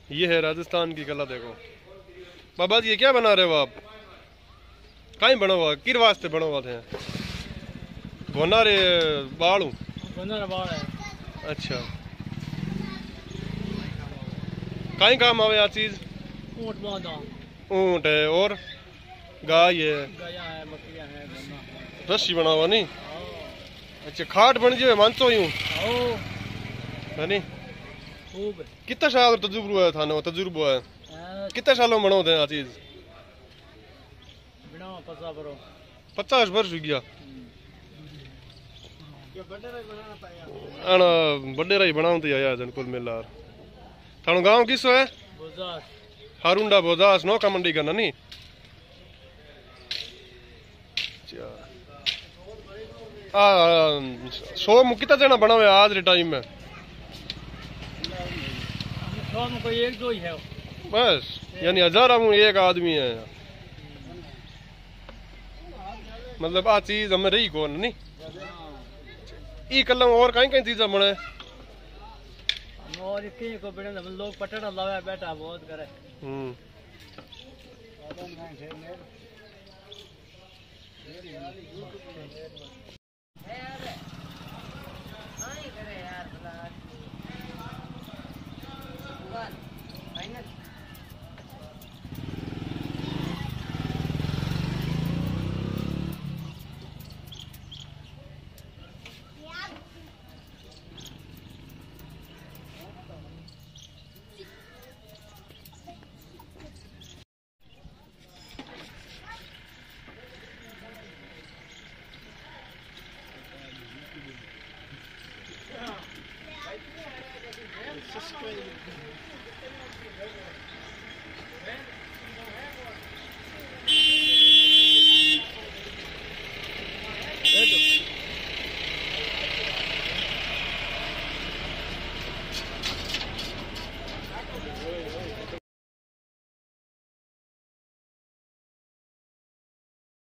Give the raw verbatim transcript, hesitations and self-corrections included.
ये है राजस्थान की कला। देखो बाबा जी, ये क्या बना रहे हो आप? कहीं बना हुआ किर वास्ते बना हुआ थे? भोना रे बाड़ू बाड़ है। अच्छा, कहीं काम आवे आ चीज? ऊँट बांधा। ऊँट है और गाय है, गया है, बकरियां है, गन्ना है। रस्सी बना हुआ नहीं? आओ अच्छा, खाट बन जाए मानसो यूं आओ है नहीं? खूब कितना साल तजुर्बा है थाने? तजुर्बा है है। कितने सालों में बनाओ थे आ चीज? बिना पसा करो पचास वर्ष हो गया। ये बड़े रही बनाना पाया। अन बड़े रही बनाओ तो आया जन कुल मिला। थानो गांव किसो है? बाजार हारुंडा बोदास नौका मंडी का नहीं? आ सौ में कितना जना बना हुआ है आज के टाइम में? सौ में कोई एक दो ही है। बस यानी हजारों में एक आदमी है। मतलब आ चीज हमें रही कौन नहीं? ई कलम और कहीं कहीं चीजें बने और कहीं को बिना लोग पटना लावे बैठा बहुत करे। हम्म